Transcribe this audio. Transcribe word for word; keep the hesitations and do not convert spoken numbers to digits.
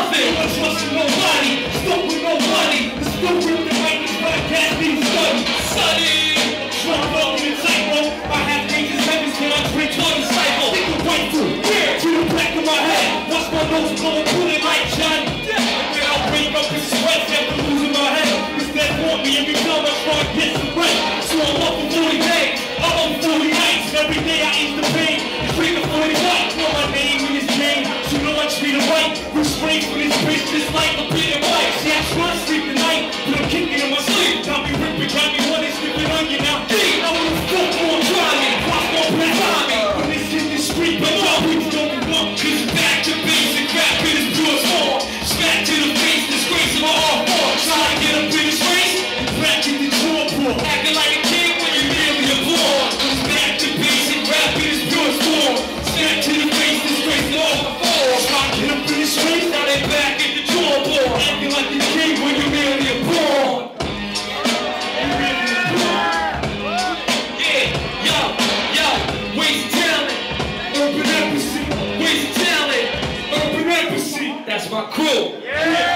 nothing. No trusting nobody, stuck with nobody. The stuff with the mic is podcast being studied. Sunny, drunk up in the tightrope. I have dangerous habits when I drink on the cycle. Think the right foot, here to the back of my head. Watch my nose blowing, pulling like Johnny Depp. And then I'll wake up in sweats after losing my head. Cause they want me every time I try to get some rest. So I'm up for forty days, I'm up for forty nights. Every day I eat the pain. It's three to forty nights. Know my name in his name. So you know I treat him right. Restrained from this bitch just like a bit of white. See, I try to sleep tonight, but I'm kicking in my sleep. Got me ripping, got me wanting, slipping onion out. Hey, I wanna fuck on driving. Pop on black me. When this hit the street, but y'all people don't want. Cause it's back to basic, rap in its pure form. Smack to the face, disgrace of my art form. Try to get up in his race, and back in the draw pool. Acting like a king when you really a born. It's back to basic, rap in its pure form. Smack to the face, disgrace of all the form. Try to get up in his race, now they back in the draw pool. Acting like a king when you really a born. That's my crew. Yeah.